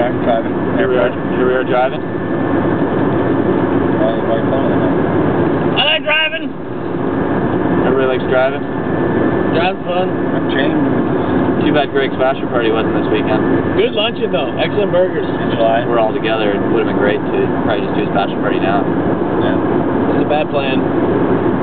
are driving. Here we are driving. I like driving. Everybody likes driving. Driving fun. I'm James. Too bad Greg's bachelor party wasn't this weekend. Good luncheon though. Excellent burgers. In July. We're all together. It would have been great to probably just do his bachelor party now. Yeah. This is a bad plan.